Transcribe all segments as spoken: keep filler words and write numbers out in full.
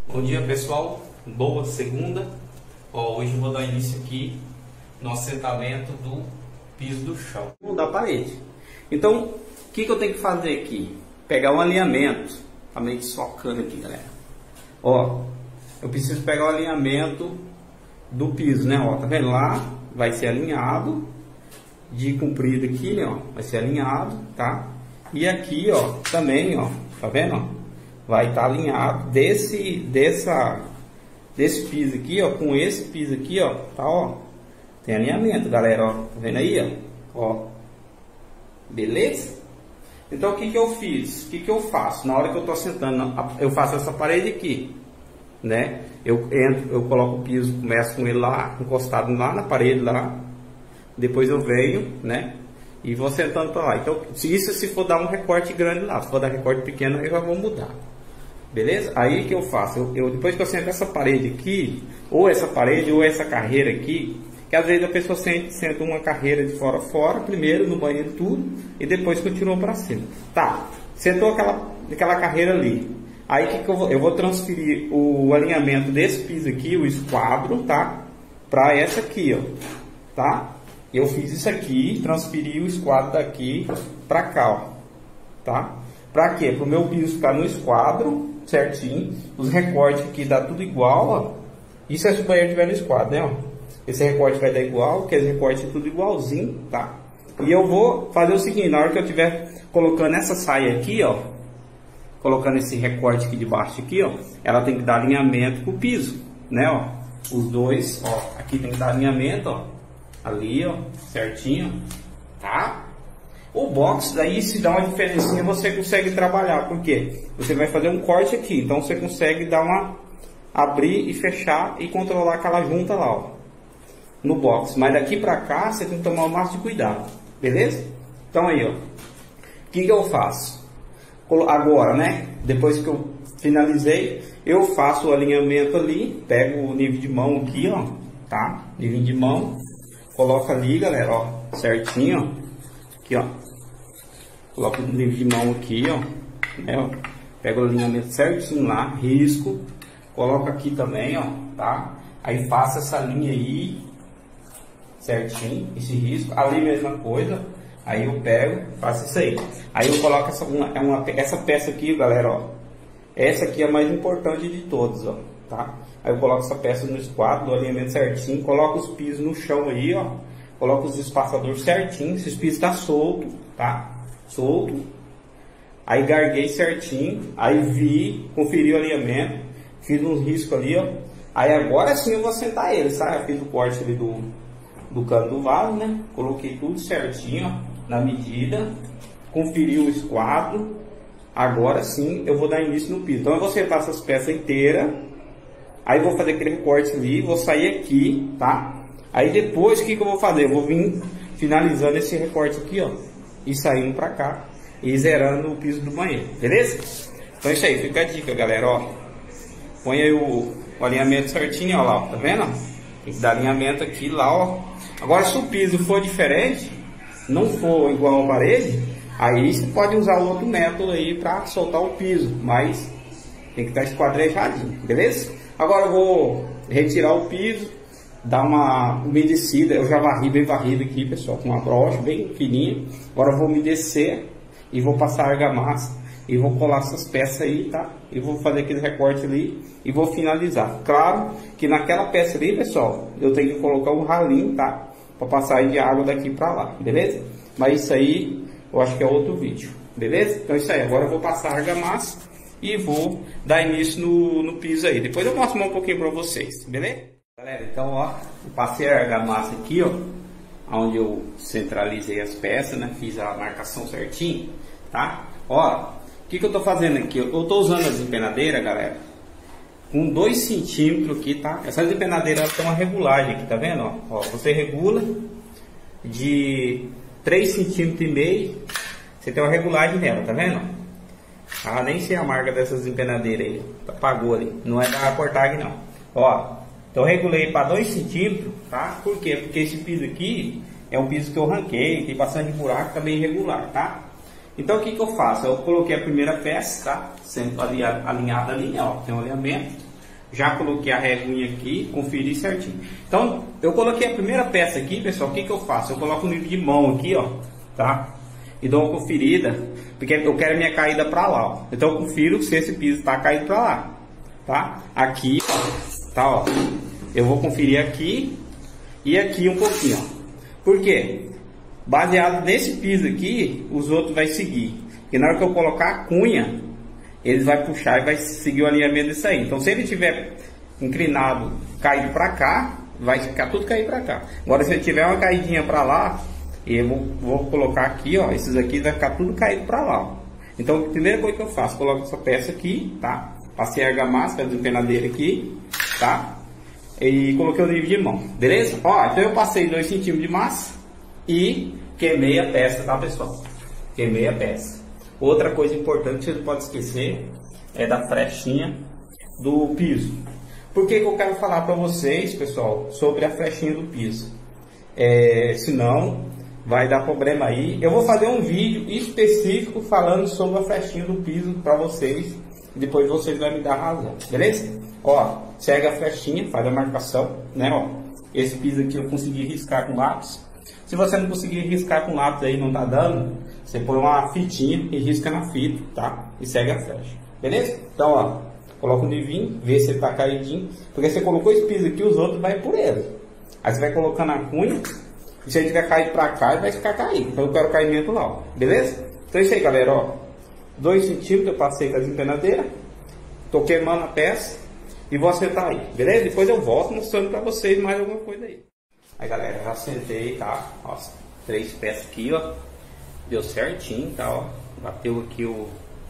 Bom dia, pessoal, boa segunda. Ó, hoje eu vou dar início aqui no assentamento do piso do chão da parede. Então, o que, que eu tenho que fazer aqui? Pegar um alinhamento, tá meio socando aqui, galera. Ó, eu preciso pegar o alinhamento do piso, né? Ó, tá vendo lá? Vai ser alinhado de comprido aqui, né? Ó, vai ser alinhado, tá? E aqui, ó, também, ó, tá vendo? Ó? Vai estar tá alinhado desse, dessa, desse piso aqui, ó, com esse piso aqui, ó, tá, ó, tem alinhamento, galera, ó, tá vendo aí, ó, ó, beleza? Então, o que que eu fiz? O que que eu faço? Na hora que eu tô sentando, eu faço essa parede aqui, né? Eu entro, eu coloco o piso, começo com ele lá, encostado lá na parede, lá, depois eu venho, né? E vou sentando para lá. Então, se isso se for dar um recorte grande lá, se for dar recorte pequeno, eu já vou mudar. Beleza? Aí que eu faço, eu, eu, depois que eu sento essa parede aqui, ou essa parede, ou essa carreira aqui, que às vezes a pessoa senta, senta uma carreira de fora a fora, primeiro no banheiro tudo, e depois continua para cima. Tá, sentou aquela, aquela carreira ali. Aí que, que eu vou? Eu vou transferir o alinhamento desse piso aqui, o esquadro, tá? Para essa aqui, ó. Tá? Eu fiz isso aqui, transferi o esquadro daqui para cá, ó. Tá? Para quê? Para o meu piso ficar no esquadro certinho, os recortes aqui dá tudo igual, ó. Isso é se o banheiro estiver no esquadro, né? Ó. Esse recorte vai dar igual, que esse recorte é tudo igualzinho, tá? E eu vou fazer o seguinte, na hora que eu estiver colocando essa saia aqui, ó, colocando esse recorte aqui de baixo aqui, ó, ela tem que dar alinhamento com o piso, né? Ó, os dois, ó, aqui tem que dar alinhamento, ó, ali, ó, certinho, tá? O box, daí se dá uma diferencinha, você consegue trabalhar, porque você vai fazer um corte aqui, então você consegue dar uma, abrir e fechar e controlar aquela junta lá, ó, no box. Mas daqui pra cá, você tem que tomar o máximo de cuidado, beleza? Então aí, ó, o que que eu faço? Agora, né, depois que eu finalizei, eu faço o alinhamento ali, pego o nível de mão aqui, ó, tá? Nível de mão, coloca ali, galera, ó, certinho, ó. Aqui, ó, coloco o nível de mão aqui, ó, né, ó, pego o alinhamento certinho lá, risco, coloco aqui também, ó, tá? Aí faço essa linha aí, certinho, esse risco, ali mesma coisa, aí eu pego, faço isso aí, aí eu coloco essa, uma, uma, essa peça aqui, galera, ó, essa aqui é a mais importante de todas, ó, tá? Aí eu coloco essa peça no esquadro, do alinhamento certinho, coloco os pisos no chão aí, ó, coloco os espaçadores certinho, esses pisos tá solto, tá? Solto. Aí garguei certinho, aí vi, conferi o alinhamento, fiz um risco ali, ó. Aí agora sim eu vou sentar ele, sabe? Eu fiz o corte ali do, do canto do vaso, né? Coloquei tudo certinho, ó, na medida, conferi o esquadro. Agora sim eu vou dar início no piso. Então eu vou sentar essas peças inteiras, aí vou fazer aquele recorte ali, vou sair aqui, tá? Aí depois, o que que eu vou fazer? Eu vou vir finalizando esse recorte aqui, ó, e saindo pra cá, e zerando o piso do banheiro, beleza? Então é isso aí, fica a dica, galera, ó. Põe aí o, o alinhamento certinho, ó, lá, ó, tá vendo? Tem que dar alinhamento aqui, lá, ó. Agora, se o piso for diferente, não for igual a parede, aí você pode usar outro método aí pra soltar o piso, mas tem que estar esquadrejadinho, beleza? Agora eu vou retirar o piso, dar uma umedecida, eu já varri bem varrido aqui, pessoal, com uma brocha bem fininha. Agora eu vou umedecer e vou passar argamassa e vou colar essas peças aí, tá? E vou fazer aquele recorte ali e vou finalizar. Claro que naquela peça ali, pessoal, eu tenho que colocar um ralinho, tá? Para passar de água daqui para lá, beleza? Mas isso aí eu acho que é outro vídeo, beleza? Então é isso aí, agora eu vou passar argamassa e vou dar início no, no piso aí. Depois eu mostro um pouquinho para vocês, beleza? Galera, então, ó, eu passei a argamassa aqui, ó, onde eu centralizei as peças, né, fiz a marcação certinho, tá? Ó, o que que eu tô fazendo aqui? Eu tô usando as empenadeiras, galera, com dois centímetros aqui, tá? Essas empenadeiras têm uma regulagem aqui, tá vendo? Ó, ó, você regula de três centímetros e meio, você tem uma regulagem nela, tá vendo? Ah, nem sei a marca dessas empenadeiras aí, apagou ali, não é da Cortag não, ó. Então eu regulei para dois centímetros, tá? Por quê? Porque esse piso aqui é um piso que eu ranquei, tem bastante buraco, tá bem irregular, tá? Então o que que eu faço? Eu coloquei a primeira peça, tá? Sendo alinhada ali, ó, tem um alinhamento. Já coloquei a reguinha aqui, conferi certinho. Então, eu coloquei a primeira peça aqui, pessoal. O que que eu faço? Eu coloco o nível de mão aqui, ó, tá? E dou uma conferida, porque eu quero minha caída para lá, ó. Então eu confiro se esse piso tá caído para lá, tá? Aqui, tá, ó. Eu vou conferir aqui e aqui um pouquinho, ó. Por quê? Baseado nesse piso aqui, os outros vai seguir. Porque na hora que eu colocar a cunha, eles vai puxar e vai seguir o alinhamento disso aí. Então se ele tiver inclinado, caído para cá, vai ficar tudo caído para cá. Agora se ele tiver uma caidinha para lá, eu vou, vou colocar aqui, ó, esses aqui vai ficar tudo caído para lá, ó. Então a primeira coisa que eu faço, coloco essa peça aqui, tá? Passei a argamassa, a desempenadeira aqui, tá? E coloquei o nível de mão, beleza? Ó, então eu passei dois centímetros de massa e queimei a peça, tá, pessoal? Queimei a peça. Outra coisa importante que você não pode esquecer é da flechinha do piso. Por que que eu quero falar para vocês, pessoal, sobre a flechinha do piso? É, senão vai dar problema aí. Eu vou fazer um vídeo específico falando sobre a flechinha do piso para vocês. Depois vocês vão me dar razão, beleza? Ó, segue a flechinha, faz a marcação, né? Ó, esse piso aqui eu consegui riscar com lápis. Se você não conseguir riscar com lápis aí, não tá dando, você põe uma fitinha e risca na fita, tá? E segue a flecha, beleza? Então, ó, coloca o nivinho, vê se ele tá caidinho, porque você colocou esse piso aqui, os outros vai por ele. Aí você vai colocando a cunha, e se ele tiver caído pra cá, ele vai ficar caído. Então eu quero o caimento lá, ó, beleza? Então é isso aí, galera, ó. dois centímetros eu passei com a desempenadeira, tô queimando a peça e vou acertar aí, beleza? Depois eu volto mostrando pra vocês mais alguma coisa aí. Aí, galera, já acertei, tá? Ó, três peças aqui, ó. Deu certinho, tá? Ó. Bateu aqui o,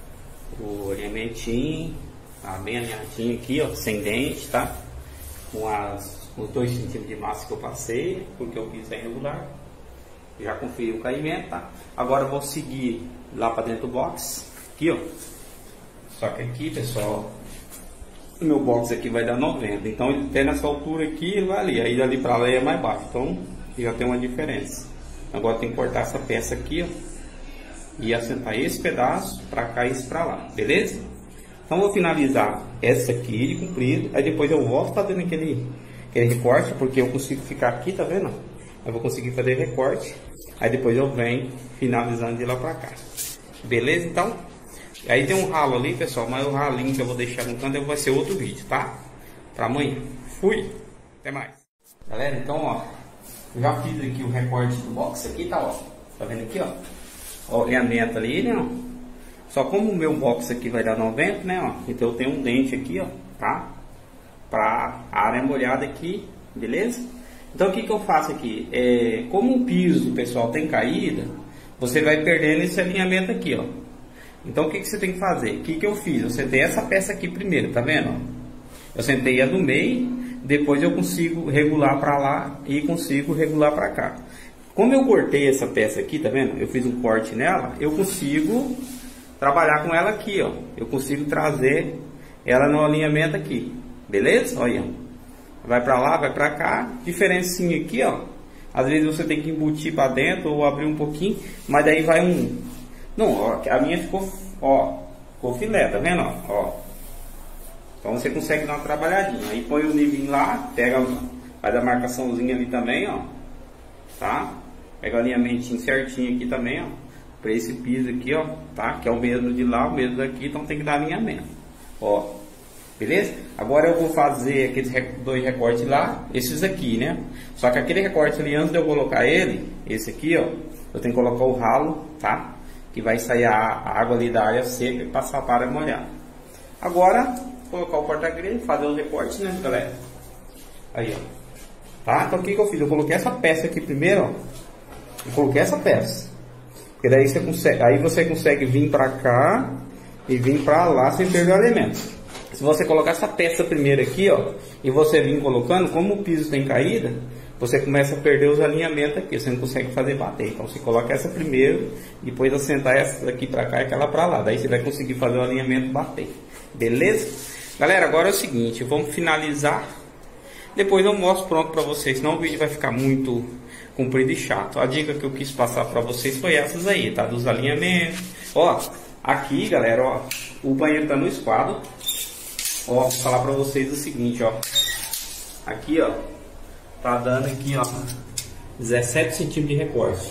o alinhamentinho, tá bem alinhadinho aqui, ó, sem dente, tá? Com as, os dois centímetros de massa que eu passei, porque eu fiz é irregular. Já conferi o caimento, tá? Agora eu vou seguir lá para dentro do box, aqui, ó. Só que aqui, pessoal, o meu box aqui vai dar noventa, então ele tem nessa altura aqui, ele vai ali, aí dali para lá é mais baixo, então já tem uma diferença. Agora tem que cortar essa peça aqui, ó, e assentar esse pedaço para cá e esse para lá, beleza? Então vou finalizar essa aqui de comprido, aí depois eu volto fazendo aquele, aquele recorte, porque eu consigo ficar aqui, tá vendo? Eu vou conseguir fazer recorte, aí depois eu venho finalizando de lá para cá, beleza? Então, aí tem um ralo ali, pessoal, mas o ralinho que eu vou deixar no canto vai ser outro vídeo, tá? Pra amanhã. Fui! Até mais! Galera, então, ó, já fiz aqui o recorte do box aqui, tá, ó. Tá vendo aqui, ó? Ó, o alinhamento ali, né, ó. Só como o meu box aqui vai dar noventa, né, ó. Então eu tenho um dente aqui, ó, tá? Pra área molhada aqui, beleza? Então o que que eu faço aqui? É, como o piso, pessoal, tem caída, você vai perdendo esse alinhamento aqui, ó. Então o que que você tem que fazer? O que que eu fiz? Eu sentei essa peça aqui primeiro, tá vendo? Eu sentei a do meio, depois eu consigo regular para lá e consigo regular para cá. Como eu cortei essa peça aqui, tá vendo? Eu fiz um corte nela, eu consigo trabalhar com ela aqui, ó. Eu consigo trazer ela no alinhamento aqui, beleza? Olha, vai para lá, vai para cá, diferencinha aqui, ó. Às vezes você tem que embutir para dentro ou abrir um pouquinho, mas daí vai um... Não, ó, a minha ficou, ó, ficou filé, tá vendo, ó, ó. Então você consegue dar uma trabalhadinha, aí põe o nível lá, pega, faz a marcaçãozinha ali também, ó, tá? Pega o alinhamentinho certinho aqui também, ó, pra esse piso aqui, ó, tá? Que é o mesmo de lá, o mesmo daqui, então tem que dar alinhamento, ó, beleza? Agora eu vou fazer aqueles dois recortes lá, esses aqui, né? Só que aquele recorte ali, antes de eu colocar ele, esse aqui, ó, eu tenho que colocar o ralo, tá? Que vai sair a água ali da área seca e passar para a área molhada. Agora, colocar o porta-grelha, fazer os recortes, né, galera? Aí, ó. Tá? Então, o que que eu fiz? Eu coloquei essa peça aqui primeiro, ó. Eu coloquei essa peça. Porque daí você consegue, aí você consegue vir para cá e vir para lá sem perder o alimento. Se você colocar essa peça primeiro aqui, ó, e você vir colocando, como o piso tem caída, você começa a perder os alinhamentos aqui, você não consegue fazer bater. Então você coloca essa primeiro, depois assentar essa daqui para cá e aquela para lá. Daí você vai conseguir fazer o alinhamento bater. Beleza? Galera, agora é o seguinte, vamos finalizar. Depois eu mostro pronto para vocês, senão o vídeo vai ficar muito comprido e chato. A dica que eu quis passar para vocês foi essas aí, tá? Dos alinhamentos. Ó, aqui, galera, ó, o banheiro tá no esquadro. Ó, vou falar pra vocês o seguinte, ó. Aqui, ó, tá dando aqui, ó, dezessete centímetros de recorte.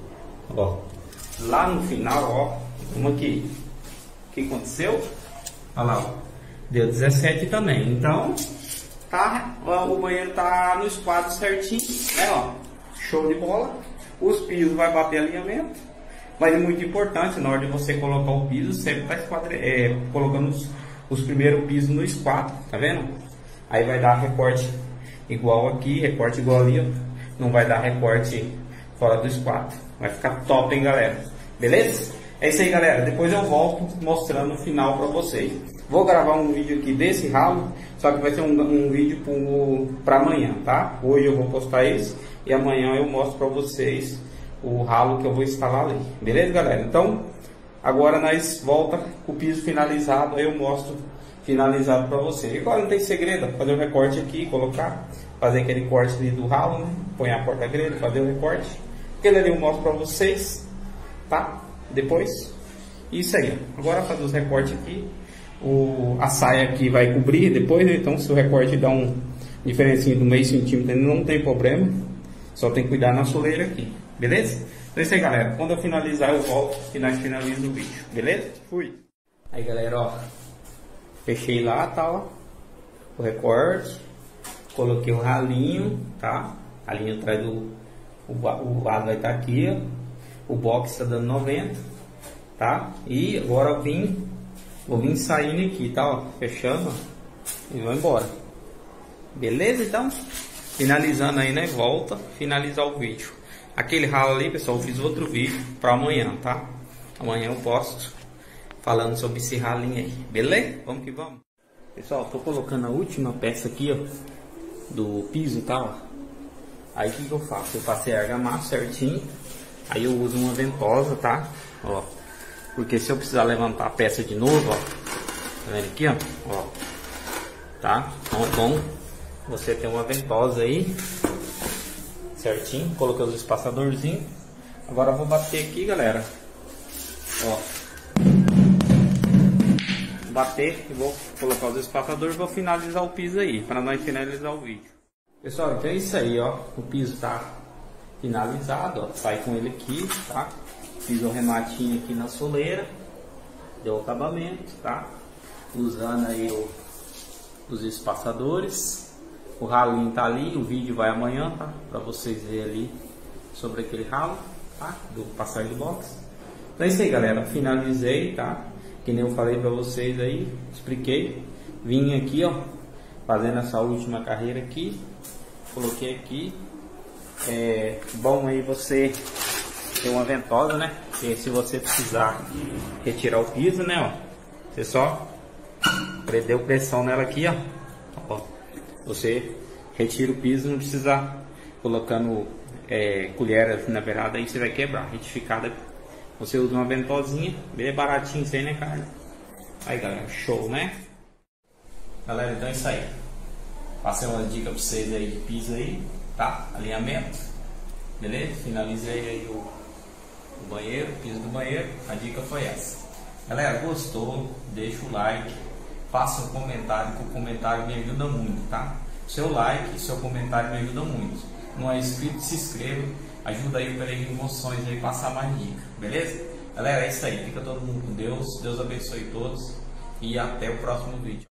Ó, lá no final, ó, vamos aqui. O que aconteceu? Olha lá, ó, deu dezessete também. Então, tá, ó, o banheiro tá no esquadro certinho, né, ó. Show de bola. Os pisos vai bater alinhamento. Mas é muito importante, na hora de você colocar o piso, sempre tá esquadre... é, colocando os, os primeiros pisos no esquadro, tá vendo? Aí vai dar recorte igual aqui, recorte igual ali, ó. Não vai dar recorte fora do esquadro. Vai ficar top, hein, galera? Beleza? É isso aí, galera. Depois eu volto mostrando o final pra vocês. Vou gravar um vídeo aqui desse ralo, só que vai ser um, um vídeo para amanhã, tá? Hoje eu vou postar esse e amanhã eu mostro pra vocês o ralo que eu vou instalar ali. Beleza, galera? Então, agora nós volta com o piso finalizado, aí eu mostro finalizado pra vocês. Agora não tem segredo, fazer o recorte aqui, colocar, fazer aquele corte ali do ralo, né? Põe a porta-grelha, fazer o recorte. Aquele ali eu mostro pra vocês, tá? Depois, isso aí. Agora fazer os recortes aqui. O, a saia aqui vai cobrir depois, né? Então se o recorte dá um diferencinho do meio centímetro, não tem problema. Só tem que cuidar na soleira aqui, beleza? Então é isso aí, galera. Quando eu finalizar eu volto e nós finalizamos o vídeo, beleza? Fui! Aí, galera, ó, fechei lá, tá, ó, o recorte, coloquei o ralinho, tá? Ralinho atrás do o, o lado vai estar aqui, ó. O box está dando noventa, tá? E agora eu vim vou vir saindo aqui, tá, ó, fechando, ó, e vou embora, beleza? Então, finalizando aí, né, volta, finalizar o vídeo. Aquele ralo ali, pessoal, eu fiz outro vídeo para amanhã, tá? Amanhã eu posto falando sobre esse ralinho aí, beleza? Vamos que vamos. Pessoal, tô colocando a última peça aqui, ó, do piso, tá, ó. Aí o que que eu faço? Eu passei a argamassa certinho, aí eu uso uma ventosa, tá, ó. Porque se eu precisar levantar a peça de novo, ó, tá vendo aqui, ó, ó, tá? Então é bom você ter uma ventosa aí, certinho, coloquei os espaçadorzinhos. Agora eu vou bater aqui, galera, ó, bater e vou colocar os espaçadores e vou finalizar o piso aí, para nós finalizar o vídeo. Pessoal, então é isso aí, ó, o piso tá finalizado, ó, sai com ele aqui, tá? Fiz um rematinho aqui na soleira, deu o acabamento, tá? Usando aí o, os espaçadores. O ralinho tá ali, o vídeo vai amanhã, tá? Pra vocês verem ali sobre aquele ralo, tá? Do passagem do box. Então é isso aí, galera. Finalizei, tá? Que nem eu falei pra vocês aí, expliquei. Vim aqui, ó, fazendo essa última carreira aqui. Coloquei aqui. É bom aí você tem uma ventosa, né? E se você precisar retirar o piso, né, ó, você só deu pressão nela aqui, ó, ó, você retira o piso, não precisa colocando é, colher na beirada, aí você vai quebrar. Retificada, você usa uma ventosinha, bem baratinho isso aí, né, cara? Aí, galera, show, né? Galera, então é isso aí. Passei uma dica pra vocês aí de piso aí, tá? Alinhamento, beleza? Finalizei aí o o banheiro, piso do banheiro, a dica foi essa. Galera, gostou? Deixa o like, faça um comentário, que o comentário me ajuda muito, tá? Seu like e seu comentário me ajudam muito. Não é inscrito, se inscreva, ajuda aí o Peregrino Emoções aí passar mais dica, beleza? Galera, é isso aí, fica todo mundo com Deus, Deus abençoe todos e até o próximo vídeo.